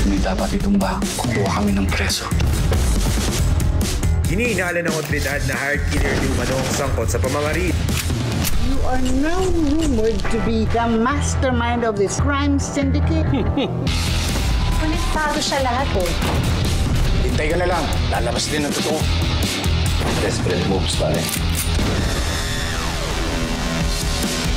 Hindi dapat itumba. Kukuha kami ng preso. Hinihinala ng otoridad na hired killer ni Umanong sangkot sa pamamaril. You are now rumored to be the mastermind of this crime syndicate. Konektado siya lahat eh. Hintay ka na lang. Lalabas din ang totoo. Desperate moves, pare.